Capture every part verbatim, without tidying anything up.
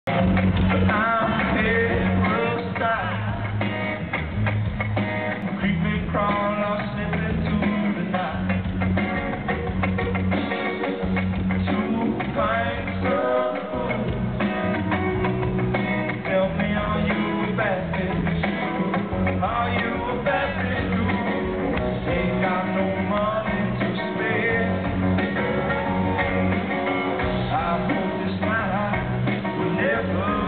I'm headed for a stop. Creeping, crawling, or slipping through the night. Two pints of food. Tell me, are you a badfish? Are you a badfish too? Ain't got no money to spare. I hope this night will never.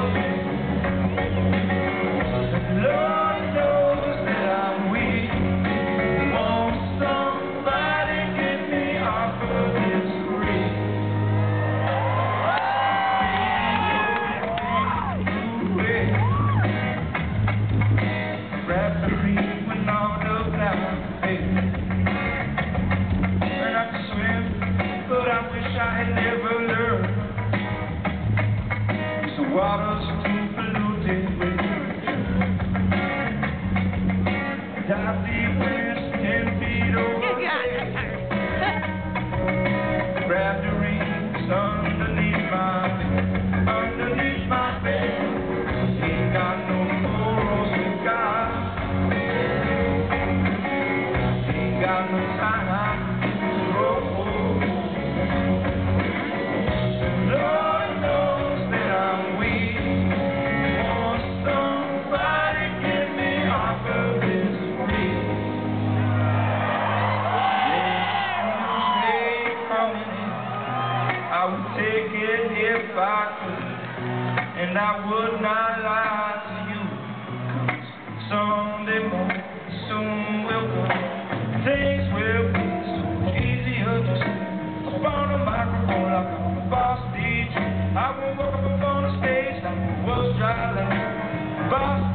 I had never learned. So water's too polluted with dive deep when it's ten feet over there. Grab the rings underneath my bed, underneath my bed. Ain't got no morals with God. Ain't got no time to roll. I would take it if I could, and I would not lie to you, 'cause someday more soon will come. Things will be so easier just up on the microphone like I'm a boss D J. I won't walk up on the stage like it was dry land. Boss